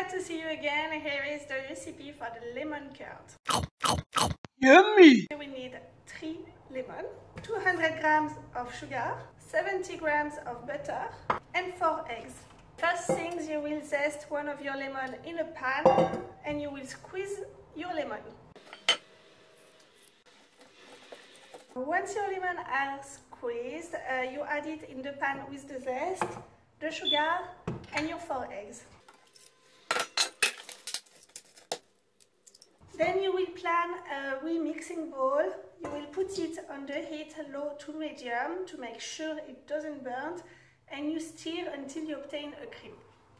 glad to see you again. Here is the recipe for the lemon curd. Yummy! We need 3 lemons, 200 grams of sugar, 70 grams of butter and 4 eggs. First things, you will zest one of your lemon in a pan and you will squeeze your lemon. Once your lemon are squeezed, you add it in the pan with the zest, the sugar and your 4 eggs. Then you will plan a remixing bowl. You will put it on the heat low to medium to make sure it doesn't burn, and you stir until you obtain a cream.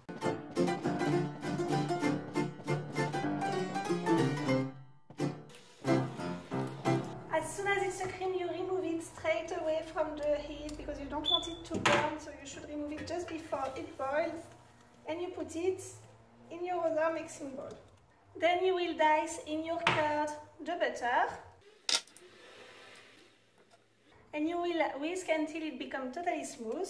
As soon as it's a cream, you remove it straight away from the heat because you don't want it to burn, so you should remove it just before it boils, and you put it in your other mixing bowl. Then you will dice in your curd the butter and you will whisk until it becomes totally smooth.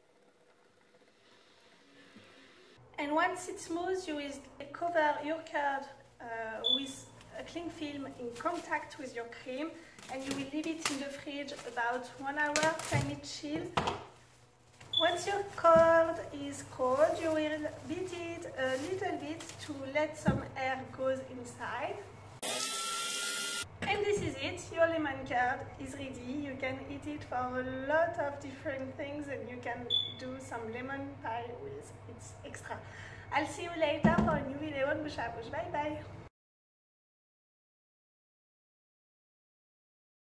And once it's smooth, you will cover your curd with a cling film in contact with your cream, and you will leave it in the fridge about 1 hour, time it chill. Once your curd is cold, you will beat it a little bit to let some air goes inside. And this is it, your lemon curd is ready. You can eat it for a lot of different things and you can do some lemon pie with it. It's extra. I'll see you later for a new video on Bouche à Bouche. Bye bye!